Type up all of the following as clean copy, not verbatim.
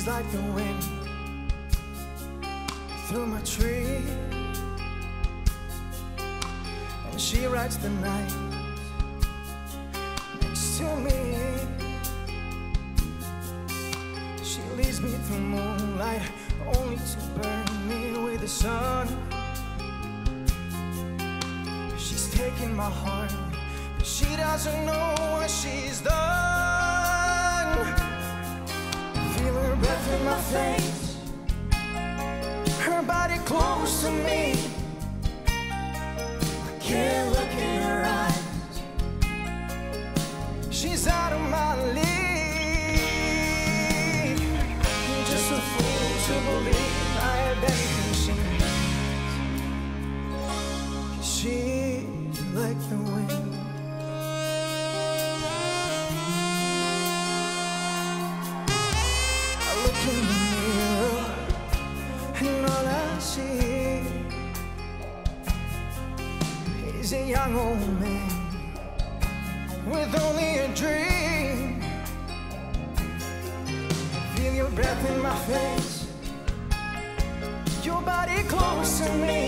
She's like the wind through my tree, and she writes the night next to me. She leads me through moonlight, only to burn me with the sun. She's taking my heart, but she doesn't know what she's done. Feel her breath in my face, her body close to me. I can't look in her eyes, she's out of my league. I'm just a fool to believe I have anything she needs, 'cause she's like the wind. I look in the mirror and all I see is a young old man with only a dream. Feel your breath in my face, your body close to me.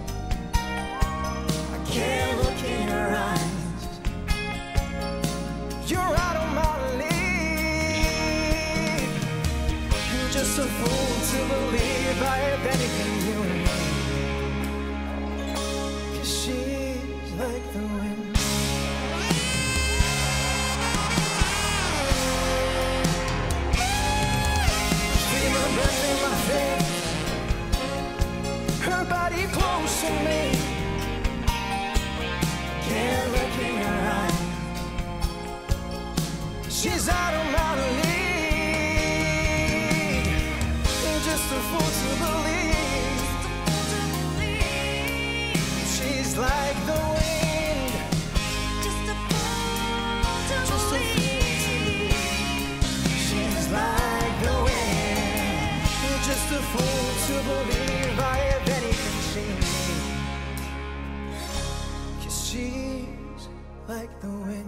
I can't look in your eyes, you're out of my league. You're just a fool to believe I have anything you need, 'cause she's like the wind. Feel her breath in my face, her body close to me. Can't look in her eyes, she's out of my league. I'm just a fool to believe she's like the wind. Just a fool to believe she's like the wind. I'm just a fool to believe I have anything she needs, 'cause she's like the wind.